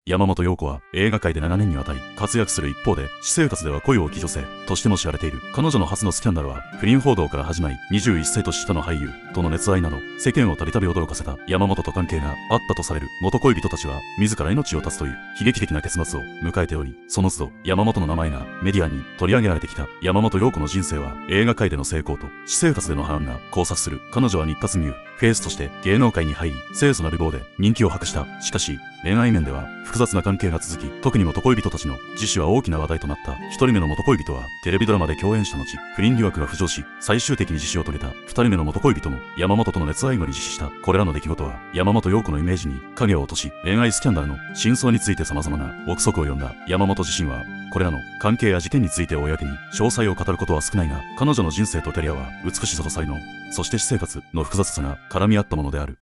山本陽子は映画界で7年にわたり活躍する一方で、私生活では恋多き女性としても知られている。彼女の初のスキャンダルは不倫報道から始まり、21歳年下の俳優との熱愛など、世間をたびたび驚かせた山本と関係があったとされる元恋人たちは、自ら命を絶つという悲劇的な結末を迎えており、その都度山本の名前がメディアに取り上げられてきた。山本陽子の人生は映画界での成功と私生活での波乱が交錯する。彼女は日活ミューフェイスとして芸能界に入り、清楚な美貌で人気を博した。しかし恋愛面では複雑な関係が続き、特に元恋人たちの自死は大きな話題となった。一人目の元恋人はテレビドラマで共演した後、不倫疑惑が浮上し、最終的に自死を遂げた。二人目の元恋人も山本との熱愛後に自死した。これらの出来事は山本陽子のイメージに影を落とし、恋愛スキャンダルの真相について様々な憶測を呼んだ。山本自身はこれらの関係や事件について公に詳細を語ることは少ないが、彼女の人生とキャリアは美しさと才能、そして私生活の複雑さが絡み合ったものである。